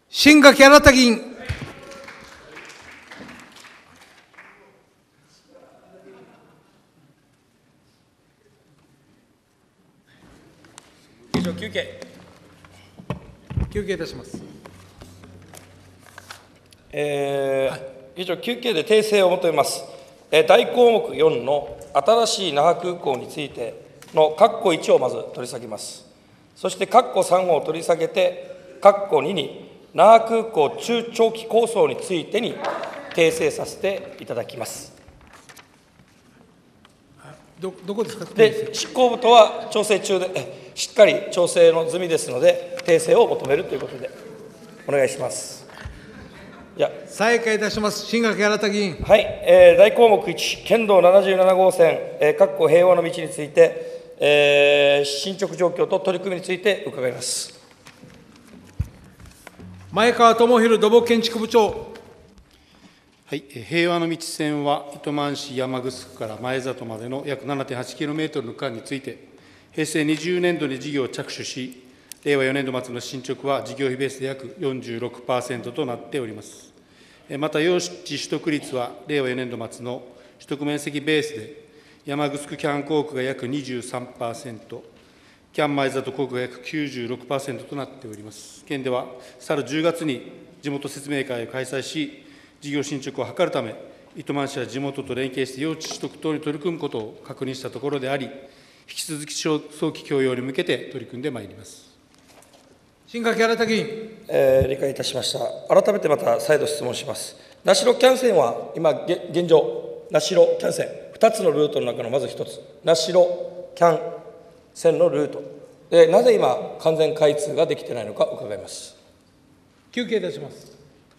新垣新田議員。 以上、休憩。 休憩いたします。 以上、休憩で訂正を求めます。大項目4の新しい那覇空港についての括弧1をまず取り下げます。そして括弧3を取り下げて、括弧2に那覇空港中長期構想についてに訂正させていただきます。 どこですか。 で、執行部とは調整中で、しっかり調整の済みですので、訂正を求めるということで、お願いします。 再開いたします。新垣新田議員。 はい、大項目1、県道77号線、括弧平和の道について、進捗状況と取り組みについて伺います。 前川智弘土木建築部長。 はい、平和の道線は糸満市山城から前里までの約 7.8km の区間について、平成20年度に事業を着手し、令和4年度末の進捗は事業費ベースで約 46% となっております。また、用地取得率は令和4年度末の取得面積ベースで、山城キャン工区が約 23%、キャン前里工区が約 96% となっております。県では、去る10月に地元説明会を開催し、事業進捗を図るため、糸満市は地元と連携して用地取得等に取り組むことを確認したところであり、引き続き早期供用に向けて取り組んでまいります。 新垣新田議員。 理解いたしました。改めてまた再度質問します。名代キャン線は、今、現状、名代キャン線、2つのルートの中のまず1つ、名代キャン線のルートで、なぜ今、完全開通ができていないのか伺います。 休憩いたします。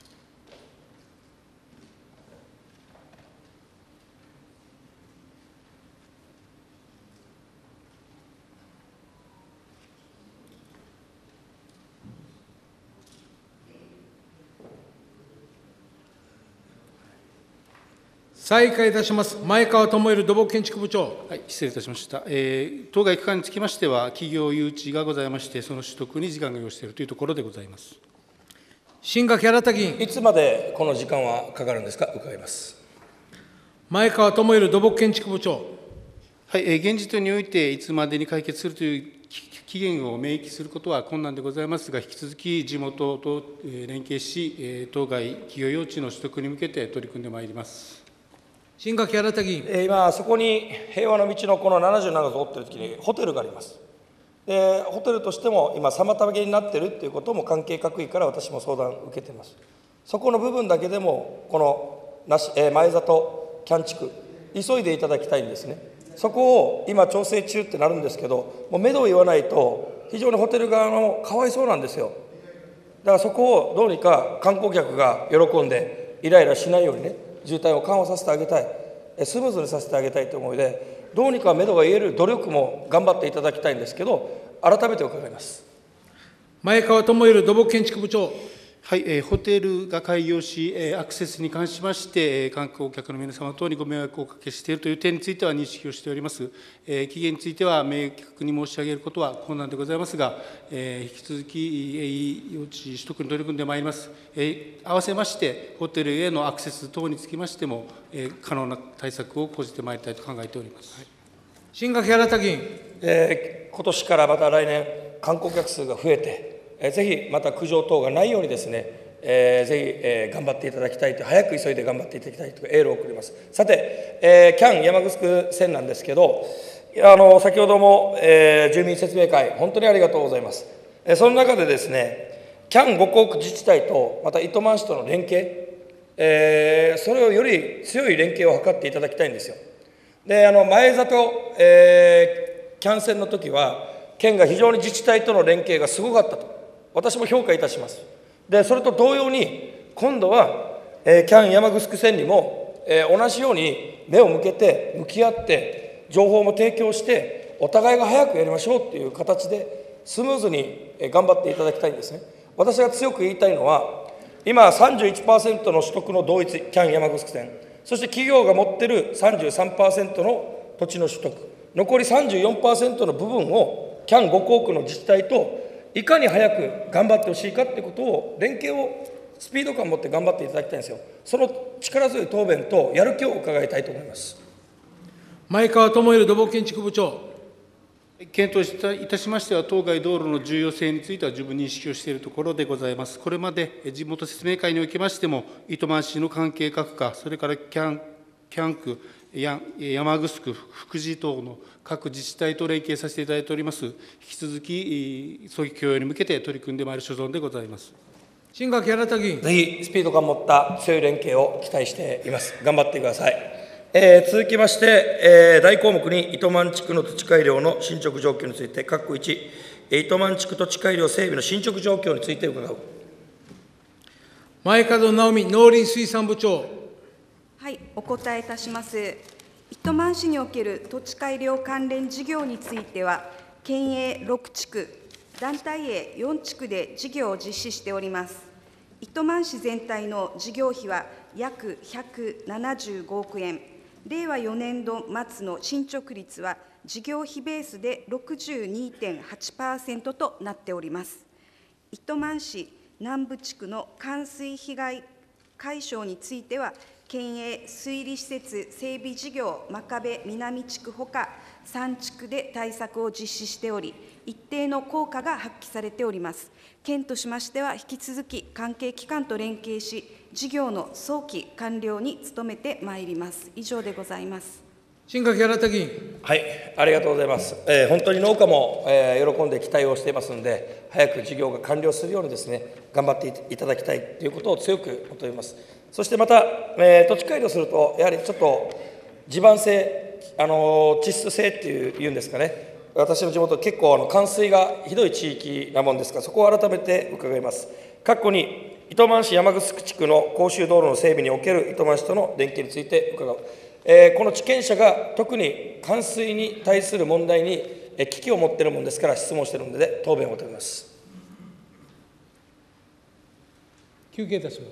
再開いたします。前川智弘土木建築部長。 はい、失礼いたしました。当該区間につきましては、企業誘致がございまして、その取得に時間が要しているというところでございます。 新垣新田議員。 いつまでこの時間はかかるんですか、伺います。 前川智弘土木建築部長。 はい、現時点において、いつまでに解決するという期限を明記することは困難でございますが、引き続き地元と連携し、当該企業用地の取得に向けて取り組んでまいります。 新垣新田議員。 今、そこに平和の道のこの77号を追っているときに、ホテルがあります。ホテルとしても今、妨げになっているということも関係各位から私も相談を受けています。そこの部分だけでも、この前里キャン地区、急いでいただきたいんですね。そこを今、調整中ってなるんですけど、もう目処を言わないと、非常にホテル側のかわいそうなんですよ。だからそこをどうにか観光客が喜んで、イライラしないようにね、渋滞を緩和させてあげたい、スムーズにさせてあげたいという思いで、どうにか目処が言える努力も頑張っていただきたいんですけど、改めて伺います。 前川智弘土木建築部長。 はい、ホテルが開業し、アクセスに関しまして、観光客の皆様等にご迷惑をおかけしているという点については認識をしております。期限については明確に申し上げることは困難でございますが、引き続き用地取得に取り組んでまいります。合わせまして、ホテルへのアクセス等につきましても、可能な対策を講じてまいりたいと考えております。 新垣新田議員。 今年からまた来年、観光客数が増えて、ぜひまた苦情等がないようにですね、ぜひ、頑張っていただきたいと、早く急いで頑張っていただきたいとエールを送ります。さて、キャン山城線なんですけど、先ほども、住民説明会、本当にありがとうございます。その中でですね、キャン5港区自治体と、また糸満市との連携、それをより強い連携を図っていただきたいんですよ。で、前里、キャン線の時は、県が非常に自治体との連携がすごかったと。私も評価いたします。で、それと同様に、今度は、キャン山城線にも、同じように目を向けて、向き合って、情報も提供して、お互いが早くやりましょうという形で、スムーズに頑張っていただきたいんですね。私が強く言いたいのは、今、31% の取得の同一、キャン山城線、そして企業が持っている 33% の土地の取得、残り 34% の部分を、キャン5港区の自治体といかに早く頑張ってほしいかということを、連携をスピード感を持って頑張っていただきたいんですよ。その力強い答弁とやる気を伺いたいと思います。 前川智弘土木建築部長。 検討いたしましては、当該道路の重要性については十分認識をしているところでございます。これまで地元説明会におきましても、糸満市の関係各課、それからキャン区、山城区、福祉等の各自治体と連携させていただいております。引き続き、早期供与に向けて取り組んでまいる所存でございます。 新垣新田議員。 ぜひスピード感を持った強い連携を期待しています。頑張ってください。続きまして、大項目に糸満地区の土地改良の進捗状況について、括弧1、糸満地区土地改良整備の進捗状況について伺う。 前門直美農林水産部長。 はい、お答えいたします。糸満市における土地改良関連事業については、県営6地区、団体営4地区で事業を実施しております。糸満市全体の事業費は約175億円。令和4年度末の進捗率は、事業費ベースで 62.8% となっております。糸満市南部地区の冠水被害解消については、県営水利施設整備事業真壁南地区ほか3地区で対策を実施しており、一定の効果が発揮されております。県としましては、引き続き関係機関と連携し、事業の早期完了に努めてまいります。以上でございます。 新垣新田議員。 はい、ありがとうございます。本当に農家も、喜んで期待をしていますので、早く事業が完了するようにですね、頑張っていただきたいということを強く求めます。そしてまた、土地改良すると、やはりちょっと地盤性、地質性っていうんですかね、私の地元、結構冠水がひどい地域なもんですから、そこを改めて伺います。括弧に、糸満市山城地区の公衆道路の整備における糸満市との連携について伺う。この地権者が特に冠水に対する問題に危機を持っているものですから、質問しているので、答弁を求めます。 休憩いたします。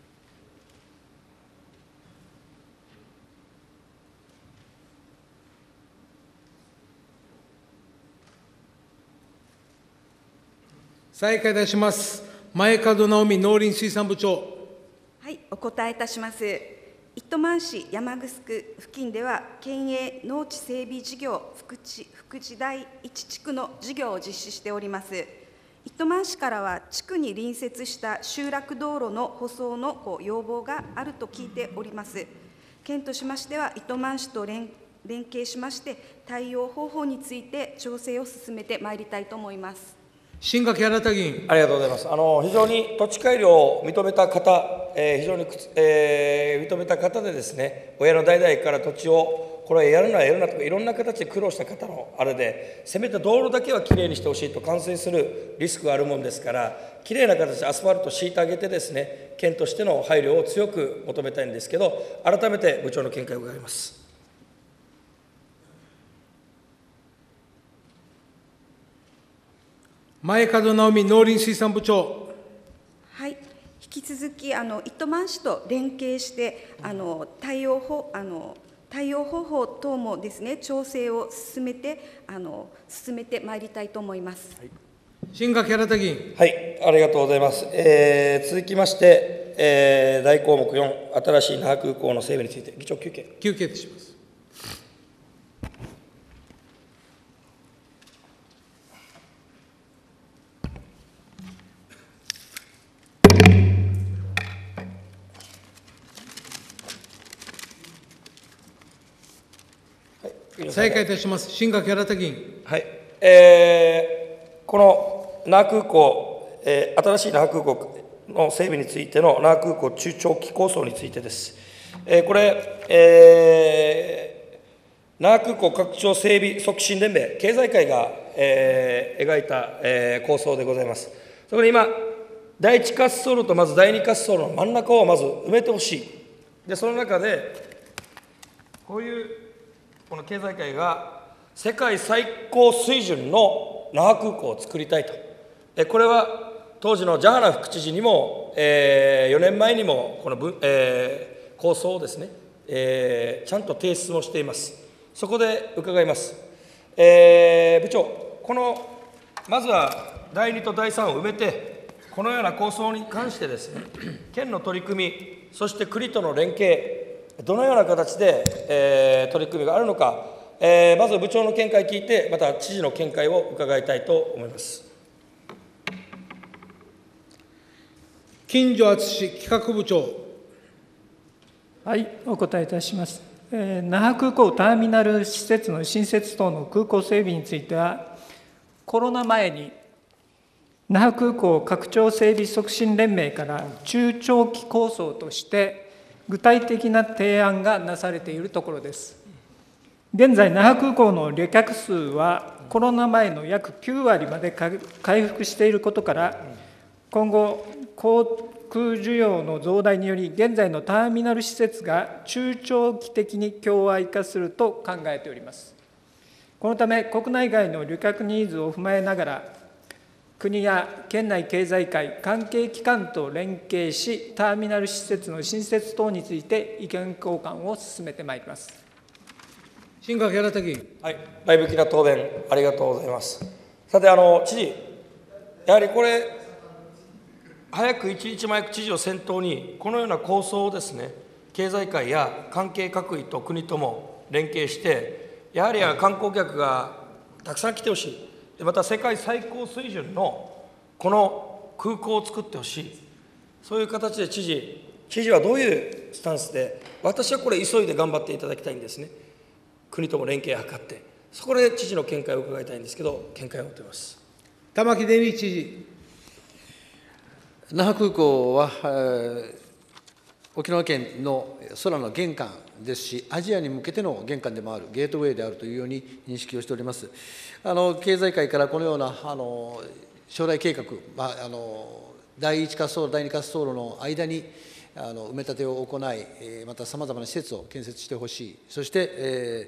再開いたします。前門直美農林水産部長。 はい、お答えいたします。糸満市山城区付近では、県営農地整備事業福地第一地区の事業を実施しております。糸満市からは、地区に隣接した集落道路の舗装の要望があると聞いております。県としましては、糸満市と連携しまして、対応方法について調整を進めてまいりたいと思います。 新垣新田議員。 ありがとうございます。非常に土地改良を認めた方、非常に認めた方でですね、親の代々から土地を、これやるなやるなとか、いろんな形で苦労した方のあれで、せめて道路だけはきれいにしてほしいと、冠水するリスクがあるもんですから、きれいな形でアスファルトを敷いてあげてですね、県としての配慮を強く求めたいんですけど、改めて部長の見解を伺います。 前門直美農林水産部長。 はい、引き続き糸満市と連携して対応方法等もですね、調整を進めてまいりたいと思います。はい、 新垣新田議員。 はい、ありがとうございます。続きまして、大項目4、新しい那覇空港の整備について、議長休憩。 休憩いたします。再開いたします。新垣新田議員。 はい、この那覇空港、新しい那覇空港の整備についての那覇空港中長期構想についてです。これ、那覇空港拡張整備促進連盟、経済界が、描いた、構想でございます。そこで今、第一滑走路とまず第二滑走路の真ん中をまず埋めてほしい。で、その中で、こういうこの経済界が世界最高水準の那覇空港を作りたいと。これは当時のジャハナ副知事にも、4年前にもこの構想をですね、ちゃんと提出をしています。そこで伺います。部長、まずは第2と第3を埋めて、このような構想に関してですね、県の取り組み、そして国との連携、どのような形で、取り組みがあるのか、まず部長の見解を聞いて、また知事の見解を伺いたいと思います。 金城敦企画部長。 はい、お答えいたします。那覇空港ターミナル施設の新設等の空港整備については、コロナ前に那覇空港拡張整備促進連盟から中長期構想として具体的な提案がなされているところです。現在、那覇空港の旅客数はコロナ前の約9割まで回復していることから、今後、航空需要の増大により、現在のターミナル施設が中長期的に共愛化すると考えております。このため、国内外の旅客ニーズを踏まえながら、国や県内経済界、関係機関と連携し、ターミナル施設の新設等について意見交換を進めてまいります。 新垣新田議員。 はい、前向きな答弁、ありがとうございます。さて、知事、やはりこれ、早く一日も早く知事を先頭に、このような構想をですね、経済界や関係各位と国とも連携して、やはり観光客がたくさん来てほしい、また世界最高水準のこの空港を作ってほしい、そういう形で知事はどういうスタンスで、私はこれ、急いで頑張っていただきたいんですね、国とも連携を図って、そこで知事の見解を伺いたいんですけど、見解を求めます。 玉城デニー知事。 那覇空港は、沖縄県の空の玄関ですし、アジアに向けての玄関でもある、ゲートウェイであるというように認識をしております。経済界からこのような将来計画、第1滑走路、第2滑走路の間に埋め立てを行い、またさまざまな施設を建設してほしい、そして、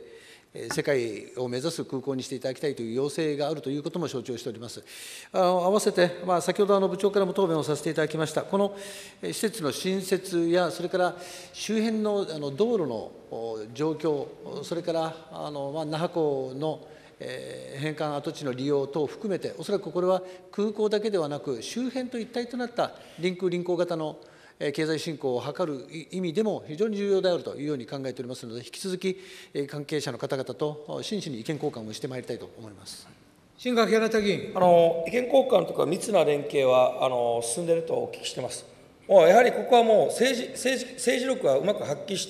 世界を目指す空港にしていただきたいという要請があるということも承知をしております。合わせて、先ほど部長からも答弁をさせていただきました、この施設の新設や、それから周辺の道路の状況、それから那覇港の返還跡地の利用等を含めて、おそらくこれは空港だけではなく、周辺と一体となった臨空臨港型の経済振興を図る意味でも非常に重要であるというように考えておりますので、引き続き関係者の方々と真摯に意見交換をしてまいりたいと思います。 新垣新田議員。 意見交換とか密な連携は進んでいるとお聞きしています。もうやはりここはもう政治力はうまく発揮して、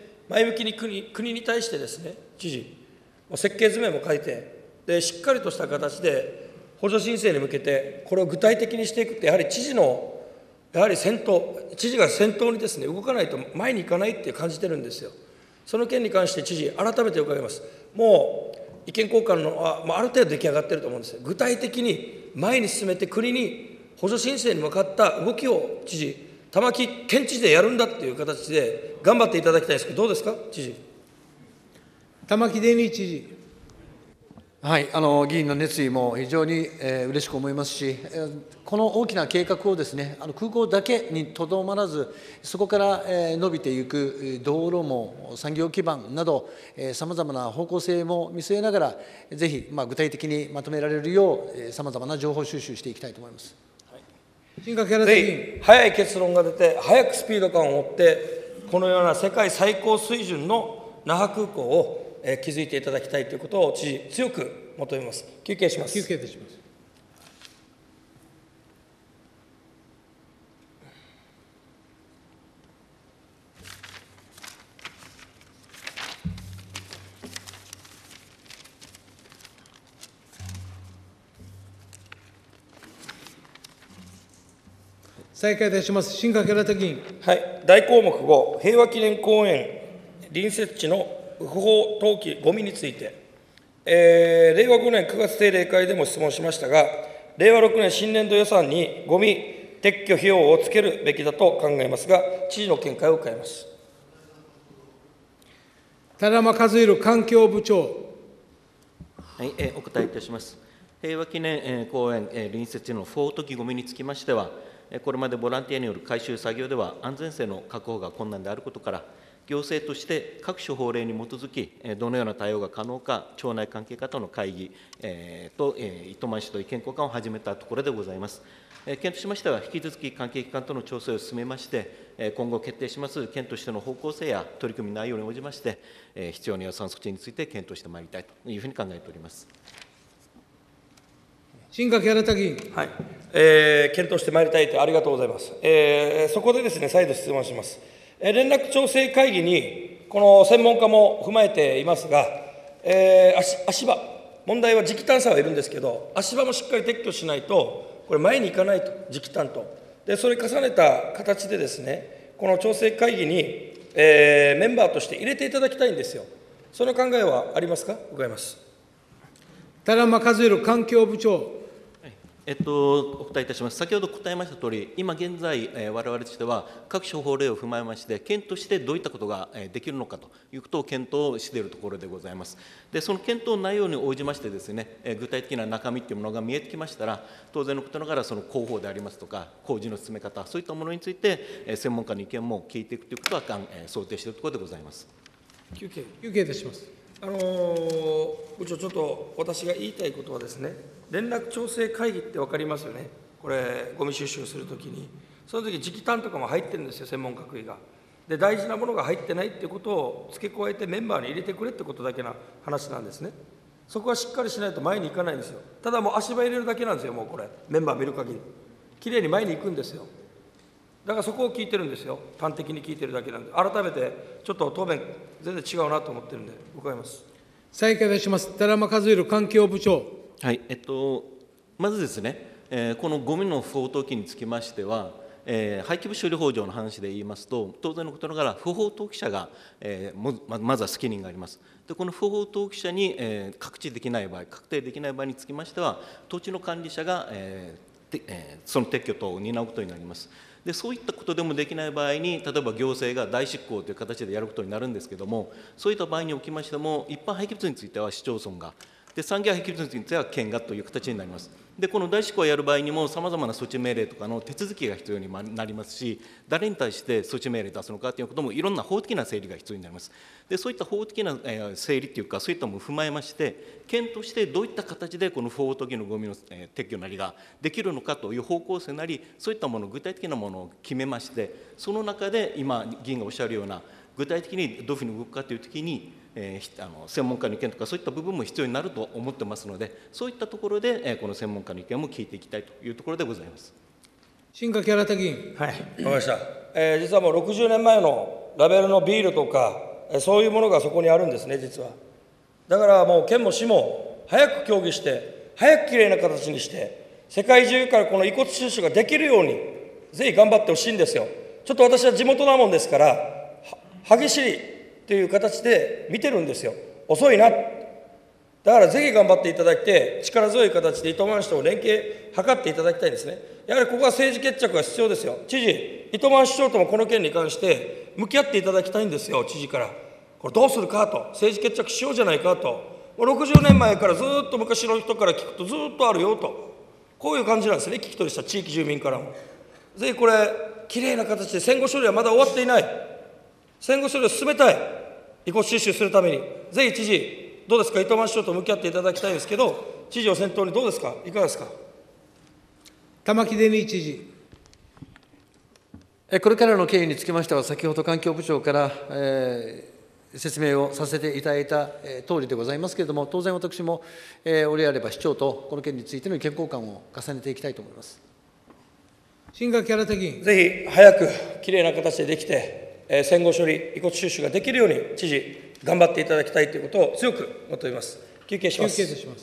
前向きに国に対してですね、知事、設計図面も書いて、でしっかりとした形で補助申請に向けて、これを具体的にしていくって、やはり知事のやはり知事が先頭にですね、動かないと前に行かないって感じてるんですよ。その件に関して知事、改めて伺います。もう意見交換のある程度出来上がっていると思うんですよ。具体的に前に進めて、国に補助申請に向かった動きを知事、玉城県知事でやるんだっていう形で頑張っていただきたいんですけど、どうですか、知事。 玉城デニー知事。 はい、議員の熱意も非常に嬉しく思いますし、この大きな計画をですね、空港だけにとどまらず、そこから伸びていく道路網、産業基盤など、さまざまな方向性も見据えながら、ぜひ具体的にまとめられるよう、さまざまな情報収集していきたいと思います。 新垣新田議員。 早い結論が出て、早くスピード感を持って、このような世界最高水準の那覇空港を築いていただきたいということを知事、強く求めます。休憩します。 休憩いたします。再開いたします。新垣新田議員。 はい、大項目5、平和記念公園隣接地の不法投棄ゴミについて、令和5年9月定例会でも質問しましたが、令和6年新年度予算にゴミ撤去費用をつけるべきだと考えますが、知事の見解を伺います。 田山和弘環境部長。 はい、お答えいたします。平和記念公園隣接地の不法投棄ゴミにつきましては、これまでボランティアによる回収作業では安全性の確保が困難であることから、 行政として各種法令に基づき、どのような対応が可能か、町内関係方の会議と糸満市と意見交換を始めたところでございます。県としましては、引き続き関係機関との調整を進めまして、今後決定します県としての方向性や取り組み内容に応じまして、必要な予算措置について検討してまいりたいというふうに考えております。 新垣新田議員。 はい、検討してまいりたいと、ありがとうございます。そこでですね、再度質問します。連絡調整会議に、この専門家も踏まえていますが、足場、問題は磁気探査はいるんですけど、足場もしっかり撤去しないと、これ、前に行かないと、磁気探と。で、それ重ねた形でですね、この調整会議に、メンバーとして入れていただきたいんですよ。その考えはありますか。伺います。 多良間和弘環境部長。 お答えいたします。先ほど答えましたとおり、今現在、我々としては、各種法令を踏まえまして、県としてどういったことができるのかということを検討しているところでございます。で、その検討内容に応じましてですね、具体的な中身というものが見えてきましたら、当然のことながら、その広報でありますとか、工事の進め方、そういったものについて、専門家の意見も聞いていくということは想定しているところでございます。 休憩いたします。 部長、ちょっと私が言いたいことはですね、連絡調整会議って分かりますよね、これ、ゴミ収集するときに、その時磁気探とかも入ってるんですよ、専門学位が。で、大事なものが入ってないってことを付け加えて、メンバーに入れてくれってことだけな話なんですね。そこはしっかりしないと前に行かないんですよ。ただもう足場入れるだけなんですよ、もうこれ、メンバー見る限り。きれいに前に行くんですよ。だからそこを聞いてるんですよ、端的に聞いてるだけなんで、改めてちょっと答弁、全然違うなと思ってるんで、伺います。 再開いたします。多良間和弘環境部長。 はい、まずですね、このゴミの不法投棄につきましては、廃棄物処理法上の話で言いますと、当然のことながら、不法投棄者が、まずは責任があります。で、この不法投棄者に、確定できない場合につきましては、土地の管理者が、その撤去等を担うことになります。で、そういったことでもできない場合に、例えば行政が代執行という形でやることになるんですけれども、そういった場合におきましても、一般廃棄物については市町村が、で産業廃棄物については県がという形になります。で、この代執行をやる場合にも、さまざまな措置命令とかの手続きが必要になりますし、誰に対して措置命令を出すのかということも、いろんな法的な整理が必要になります。で、そういった法的な整理というか、そういったものを踏まえまして、県としてどういった形でこの不法投棄のゴミの撤去なりができるのかという方向性なり、そういったもの、具体的なものを決めまして、その中で今、議員がおっしゃるような、具体的にどういうふうに動くかというときに、専門家の意見とか、そういった部分も必要になると思ってますので、そういったところで、この専門家の意見も聞いていきたいというところでございます。 新垣新田議員。 はい、分かりました。実はもう60年前のラベルのビールとか、そういうものがそこにあるんですね、実は。だからもう県も市も早く協議して、早くきれいな形にして、世界中からこの遺骨収集ができるように、ぜひ頑張ってほしいんですよ。ちょっと私は地元なもんですから、激しいという形で見てるんですよ。遅いな。だからぜひ頑張っていただいて、力強い形で糸満市と連携図っていただきたいんですね。やはりここは政治決着が必要ですよ。知事、糸満市長ともこの件に関して向き合っていただきたいんですよ、知事から。これどうするかと、政治決着しようじゃないかと。60年前からずっと昔の人から聞くとずっとあるよと。こういう感じなんですね、聞き取りした地域住民からも。ぜひこれ、きれいな形で戦後処理はまだ終わっていない。戦後処理を進めたい、遺骨収集するために、ぜひ知事、どうですか、糸満市長と向き合っていただきたいんですけど、知事を先頭にどうですか、いかがですか。 玉城デニー知事。 これからの経緯につきましては、先ほど環境部長から、説明をさせていただいた通りでございますけれども、当然私も、折あれば市長とこの件についての意見交換を重ねていきたいと思います。 新垣新田議員。 ぜひ早くきれいな形でできて、戦後処理、遺骨収集ができるように、知事、頑張っていただきたいということを強く求めます。休憩します。 休憩いたします。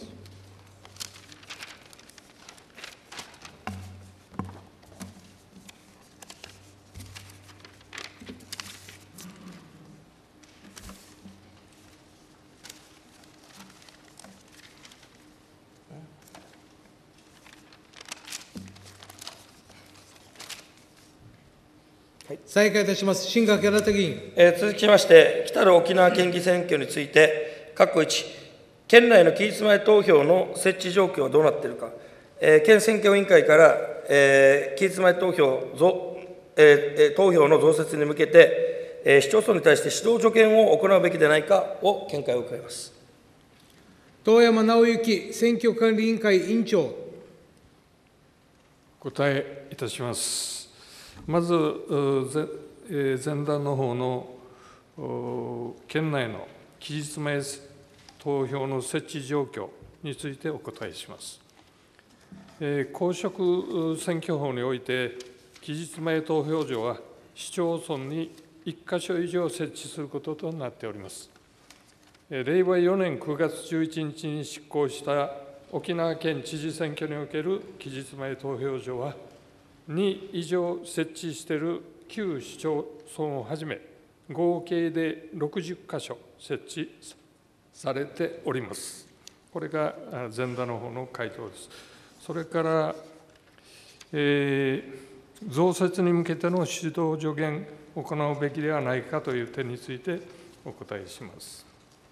再開いたします。新垣新田議員。 続きまして、来る沖縄県議選挙について、括弧1、県内の期日前投票の設置状況はどうなっているか、県選挙委員会から、期日前投票の増設に向けて、 市町村に対して指導助言を行うべきでないかを見解を伺います。 遠山直之選挙管理委員会委員長。 お答えいたします。まず、前段の方の県内の期日前投票の設置状況についてお答えします。公職選挙法において、期日前投票所は市町村に1か所以上設置することとなっております。令和4年9月11日に執行した沖縄県知事選挙における期日前投票所は、2以上設置している旧市町村をはじめ、合計で60か所設置されております。これが前段の方の回答です。それから、増設に向けての指導助言を行うべきではないかという点についてお答えします。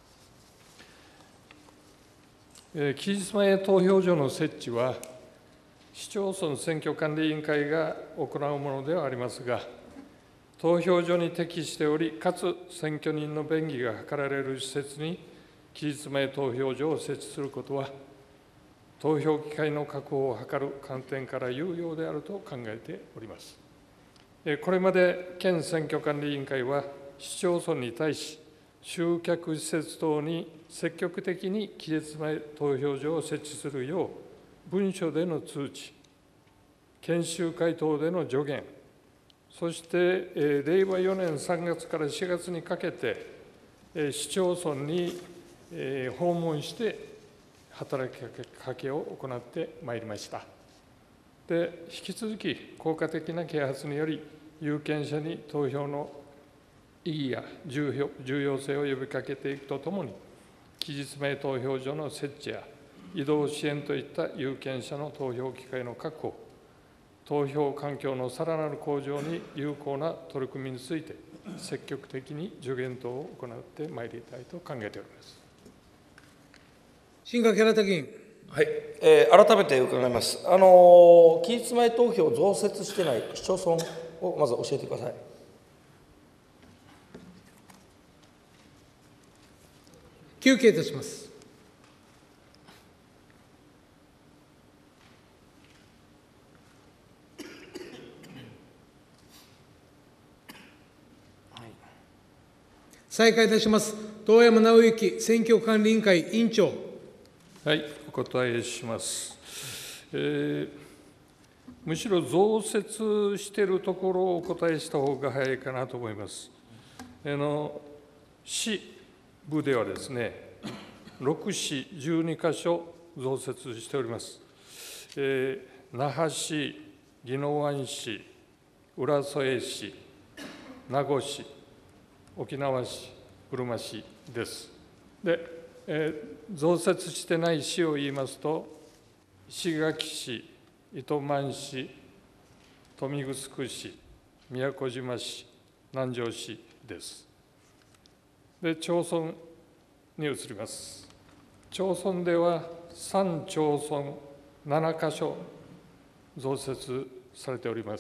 期日前投票所の設置は、市町村選挙管理委員会が行うものではありますが、投票所に適しており、かつ選挙人の便宜が図られる施設に期日前投票所を設置することは、投票機会の確保を図る観点から有用であると考えております。これまで県選挙管理委員会は、市町村に対し、集客施設等に積極的に期日前投票所を設置するよう、文書での通知、研修会等での助言、そして令和4年3月から4月にかけて、市町村に訪問して働きかけを行ってまいりました。で、引き続き効果的な啓発により、有権者に投票の意義や重要性を呼びかけていくとともに、期日前投票所の設置や移動支援といった有権者の投票機会の確保、投票環境のさらなる向上に有効な取り組みについて、積極的に助言等を行ってまいりたいと考えております。 新垣新田議員。 はい、改めて伺います。期日前投票を増設していない市町村をまず教えてください。 休憩いたします。再開いたします。遠山直之選挙管理委員会委員長。 はい、お答えします。むしろ増設しているところをお答えした方が早いかなと思います。市部ではですね、6市12カ所増設しております。那覇市、宜野湾市、浦添市、名護市、沖縄市、うるま市です。で、増設してない市を言いますと、石垣市、糸満市、豊見城市、宮古島市、南城市です。で、町村に移ります。町村では3町村7カ所増設されております。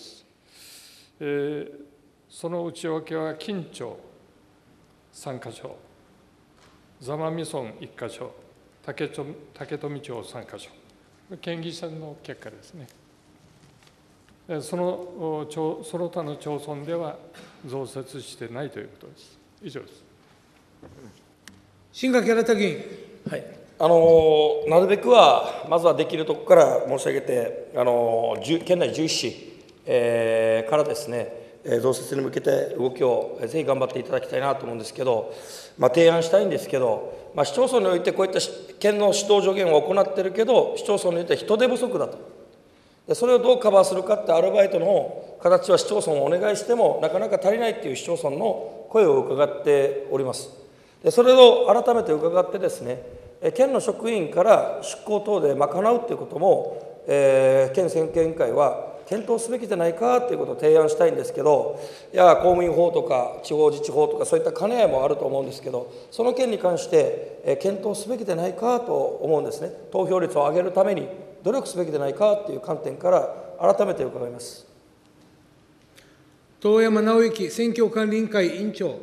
その内訳は金町3カ所、座間味村1カ所、竹富町3カ所、県議選の結果ですね。その他の町村では増設してないということです。以上です。 新垣新田議員。 はい、なるべくは、まずはできるところから申し上げて、県内11市、からですね、増設に向けて動きをぜひ頑張っていただきたいなと思うんですけど、提案したいんですけど、市町村においてこういった県の指導助言を行っているけど、市町村において人手不足だと。でそれをどうカバーするかってアルバイトの形は市町村をお願いしてもなかなか足りないっていう市町村の声を伺っております。でそれを改めて伺ってですね、県の職員から出向等で賄うということも、県選挙委員会は検討すべきじゃないかということを提案したいんですけど、いや公務員法とか地方自治法とかそういった兼ね合いもあると思うんですけど、その件に関して検討すべきでないかと思うんですね。投票率を上げるために努力すべきでないかという観点から改めて伺います。 遠山直之選挙管理委員会委員長。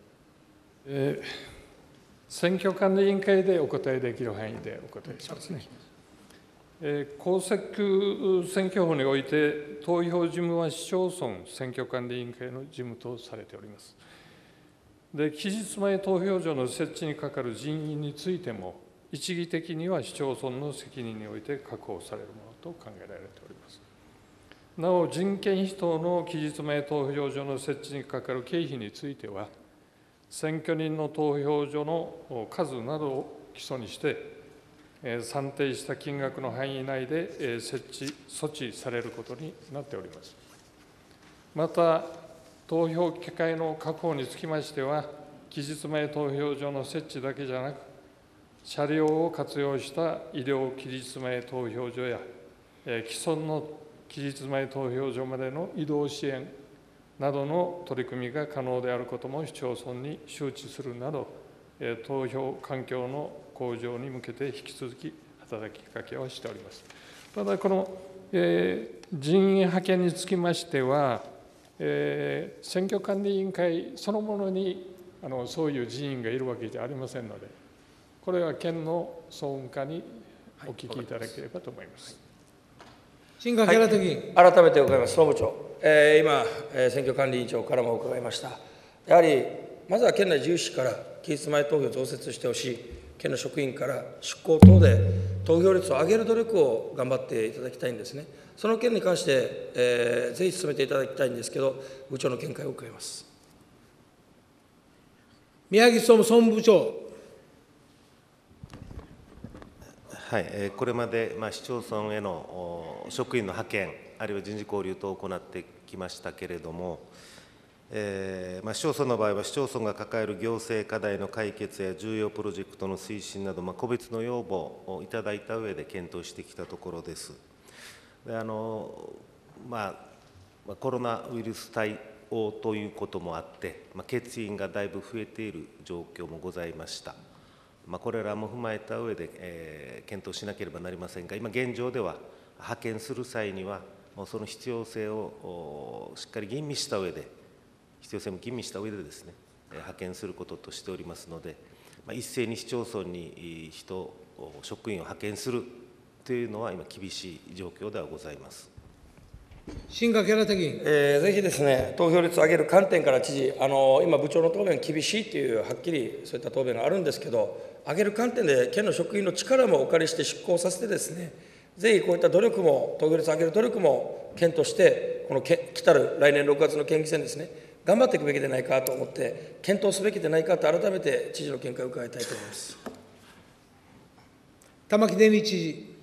選挙管理委員会でお答えできる範囲でお答えしますね。公設選挙法において、投票事務は市町村選挙管理委員会の事務とされております。で、期日前投票所の設置にかかる人員についても、一義的には市町村の責任において確保されるものと考えられております。なお、人件費等の期日前投票所の設置にかかる経費については、選挙人の投票所の数などを基礎にして、算定した金額の範囲内で設置、措置されることになっております。また、投票機会の確保につきましては、期日前投票所の設置だけじゃなく、車両を活用した医療期日前投票所や、既存の期日前投票所までの移動支援などの取り組みが可能であることも市町村に周知するなど、投票環境の向上に向けて引き続き働きかけをしております。ただ、この、人員派遣につきましては、選挙管理委員会そのものにそういう人員がいるわけじゃありませんので、これは県の総務課にお聞きいただければと思います。 新垣新議員、 改めて伺います、総務長。今、選挙管理委員長からも伺いました。やはり、まずは県内重視から期日前投票を増設してほしい、県の職員から出向等で投票率を上げる努力を頑張っていただきたいんですね。その件に関して、ぜひ進めていただきたいんですけど、部長の見解を伺います。 宮城総務部長。 はい、これまで、市町村への職員の派遣、あるいは人事交流等を行ってきましたけれども、市町村の場合は、市町村が抱える行政課題の解決や重要プロジェクトの推進など、個別の要望をいただいた上で検討してきたところです。でコロナウイルス対応ということもあって、欠員がだいぶ増えている状況もございました。これらも踏まえた上で、検討しなければなりませんが、今現状では派遣する際には、その必要性をしっかり吟味した上で、必要性も吟味した上でですね、派遣することとしておりますので、一斉に市町村に職員を派遣するというのは、今、厳しい状況ではございます。 新垣新議員、 ぜひですね、投票率を上げる観点から知事、今、部長の答弁、厳しいという、はっきりそういった答弁があるんですけど、上げる観点で、県の職員の力もお借りして出向させてですね、ぜひこういった努力も、投票率を上げる努力も、県として、この来たる来年6月の県議選ですね、頑張っていくべきでないかと思って、検討すべきでないかと、改めて知事の見解を伺いたいと思います。 玉城デニー知事。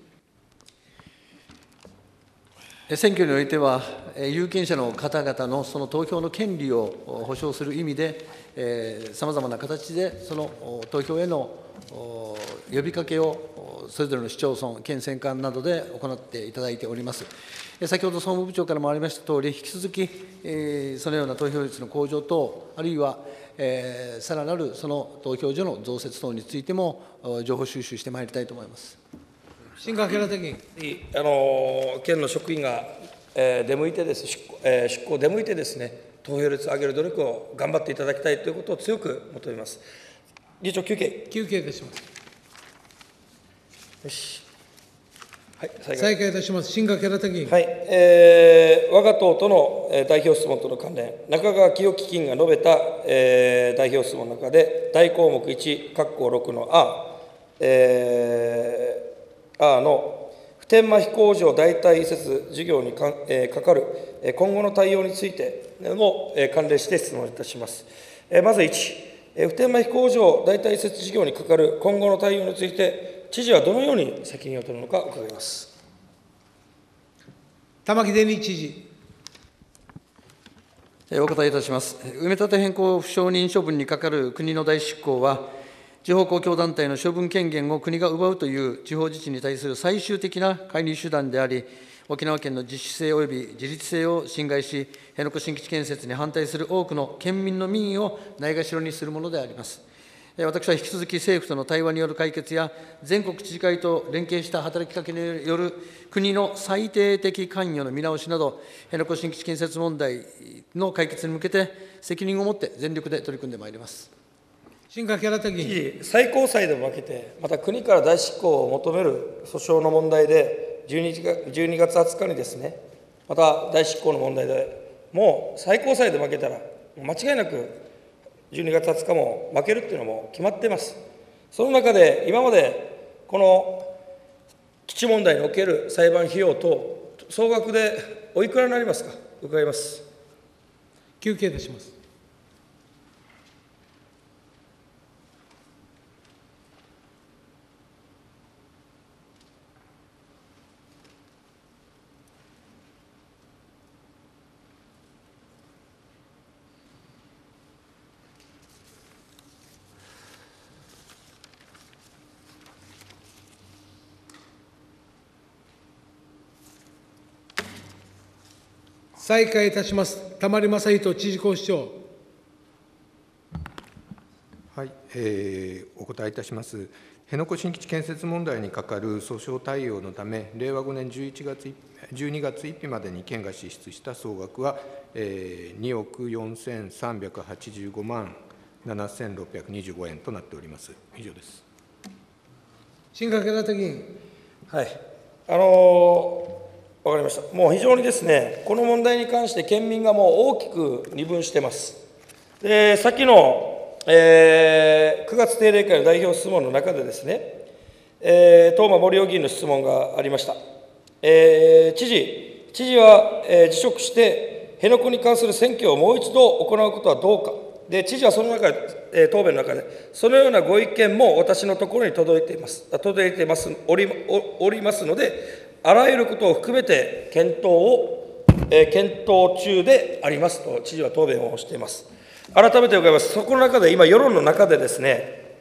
選挙においては、有権者の方々のその投票の権利を保障する意味で、さまざまな形でその投票への呼びかけをそれぞれの市町村、県選管などで行っていただいております。先ほど総務部長からもありましたとおり、引き続き、そのような投票率の向上等、あるいは、さらなるその投票所の増設等についても、情報収集してまいりたいと思います。 新垣新議員、 県の職員が出向いてです、出向出向いてですね、投票率を上げる努力を頑張っていただきたいということを強く求めます。議長、休憩。 休憩いたします。 よし。はい、 再開いたします。新垣新議員。 はい、我が党との代表質問との関連、中川清樹議員が述べた代表質問の中で、大項目1、括弧6の A の普天間飛行場代替移設事業にかかる今後の対応についても関連して質問いたします。まず1、普天間飛行場代替移設事業にかかる今後の対応について、知事はどのように責任を取るのか伺います。 玉城デニー知事。 お答えいたします。埋め立て変更不承認処分にかかる国の代執行は、地方公共団体の処分権限を国が奪うという地方自治に対する最終的な介入手段であり、沖縄県の自主性及び自立性を侵害し、辺野古新基地建設に反対する多くの県民の民意をないがしろにするものであります。私は引き続き政府との対話による解決や、全国知事会と連携した働きかけによる国の最低的関与の見直しなど、辺野古新基地建設問題の解決に向けて、責任を持って全力で取り組んでまいります。 新垣新田議員。 最高裁でも負けて、また国から代執行を求める訴訟の問題で、12月20日にですね、また代執行の問題で、もう最高裁で負けたら、間違いなく12月20日も負けるっていうのも決まっています。その中で、今までこの基地問題における裁判費用等、総額でおいくらになりますか、伺います。 休憩いたします。再開いたします。玉城正人知事公視長。 はい、お答えいたします。辺野古新基地建設問題にかかる訴訟対応のため、令和5年12月1日までに県が支出した総額は、2億4385万7625円となっております。以上です。 新垣新田議員。 はい。わかりました。もう非常にですね、この問題に関して県民がもう大きく二分しています。で、先の、9月定例会の代表質問の中でですね、東間森生議員の質問がありました。知事は、辞職して辺野古に関する選挙をもう一度行うことはどうか。で、知事はその中で、答弁の中で、そのようなご意見も私のところに届いていますおりますので、あらゆることを含めて検討中でありますと、知事は答弁をしています。改めて伺います。そこの中で、今、世論の中でですね、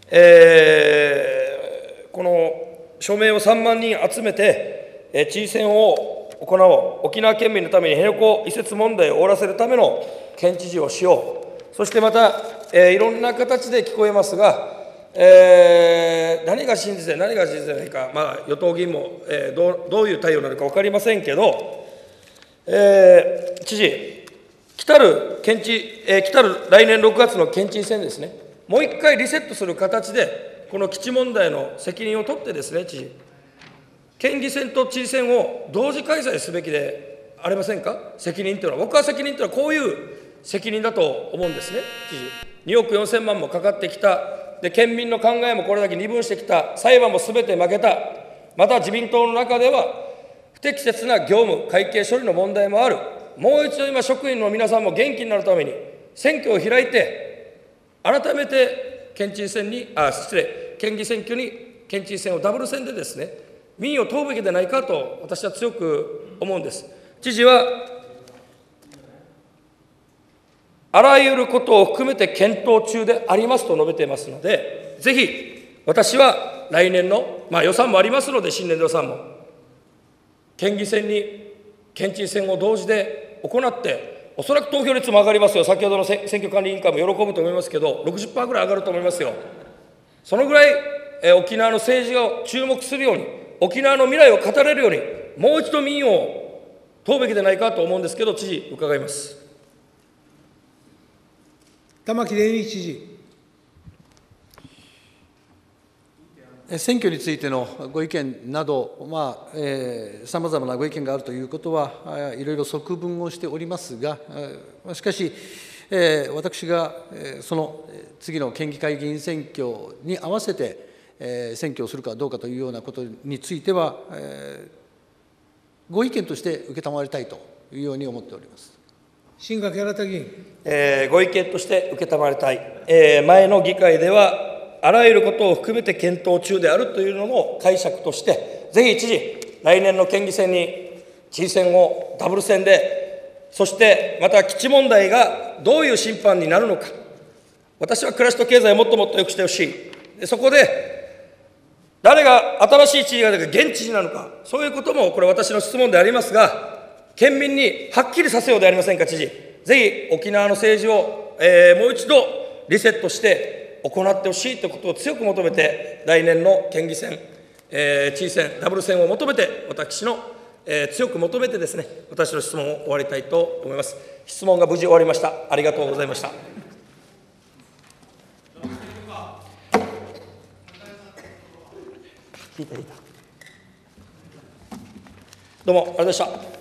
この署名を3万人集めて、知事選を行おう、沖縄県民のために辺野古移設問題を終わらせるための県知事をしよう、そしてまた、いろんな形で聞こえますが、何が真実で何が真実でないか、与党議員も、どういう対応なのか分かりませんけど、知事、来たる来年6月の県知事選ですね、もう一回リセットする形で、この基地問題の責任を取ってですね、知事、県議選と知事選を同時開催すべきでありませんか、責任というのは。僕は責任というのはこういう責任だと思うんですね、知事。2億4000万もかかってきた。で、県民の考えもこれだけ二分してきた、裁判もすべて負けた、また自民党の中では、不適切な業務、会計処理の問題もある、もう一度今、職員の皆さんも元気になるために、選挙を開いて、改めて県議選挙に県知事選をダブル選でですね、民意を問うべきでないかと、私は強く思うんです。知事はあらゆることを含めて検討中でありますと述べていますので、ぜひ私は来年の、予算もありますので、新年度予算も、県議選に県知事選を同時で行って、おそらく投票率も上がりますよ、先ほどの選挙管理委員会も喜ぶと思いますけど、60% ぐらい上がると思いますよ。そのぐらい、沖縄の政治を注目するように、沖縄の未来を語れるように、もう一度民意を問うべきでないかと思うんですけど、知事、伺います。 玉城デニー知事。 選挙についてのご意見など、さまざまなご意見があるということは、いろいろ側聞をしておりますが、しかし、私がその次の県議会議員選挙に合わせて、選挙をするかどうかというようなことについては、ご意見として承りたいというように思っております。 新垣新田議員。 ご意見として承りたい。前の議会では、あらゆることを含めて検討中であるというのも解釈として、ぜひ知事、来年の県議選に知事選をダブル選で、そしてまた基地問題がどういう審判になるのか、私は暮らしと経済をもっともっと良くしてほしい。そこで、誰が新しい知事が現知事なのか、そういうこともこれ私の質問でありますが、県民にはっきりさせようでありませんか、知事。ぜひ沖縄の政治を、もう一度リセットして行ってほしいということを強く求めて、来年の県議選、知事選、ダブル選を求めて、私の強く求めてですね、私の質問を終わりたいと思います。質問が無事終わりました。ありがとうございました。どうもありがとうございました。